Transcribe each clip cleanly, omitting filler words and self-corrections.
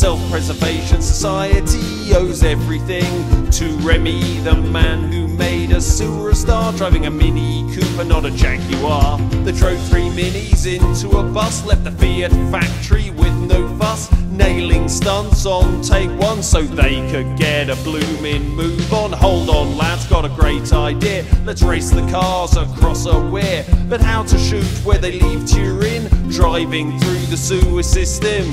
Self-Preservation Society owes everything to Remy, the man who made a sewer star, driving a Mini Cooper, not a Jaguar. They drove 3 minis into a bus, left the Fiat factory with no fuss, nailing stunts on take 1 so they could get a bloomin' move on. Hold on lads, got a great idea, let's race the cars across a weir. But how to shoot where they leave Turin, driving through the sewer system.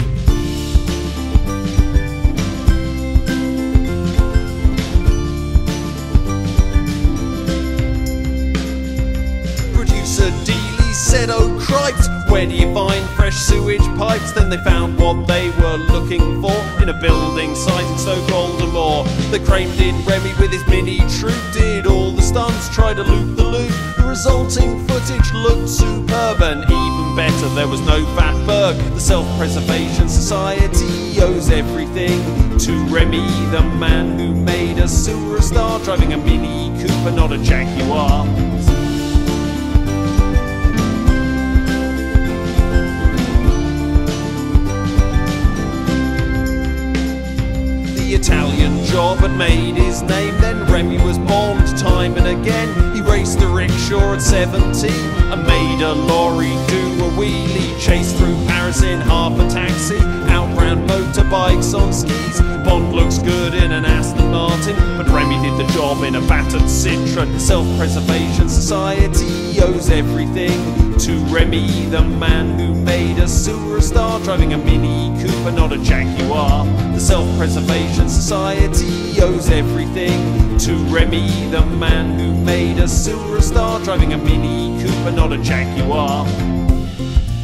Producer Deeley said, oh cripes, where do you find fresh sewage pipes? Then they found what they were looking for in a building site in Stoke Aldemoor. They cramed in Remy with his mini troupe, did all the stunts, tried to loop the loop. The resulting footage looked superb, and even better, there was no fat berg. The Self-Preservation Society owes everything to Remy, the man who made a sewer star, driving a Mini Cooper, not a Jaguar. Italian job had made his name, then Remy was bombed time and again. He raced a rickshaw at 17 and made a lorry do a wheelie, chased through Paris in half a taxi, outran motorbikes on skis. Bond looks good in an Aston Martin, but Remy did the job in a battered Citroen. The Self-Preservation Society owes everything to Remy, the man who made a sewer star, driving a Mini Cooper, not a Jaguar. The Self-Preservation Society owes everything to Remy, the man who made a sewer star, driving a Mini Cooper, not a Jaguar.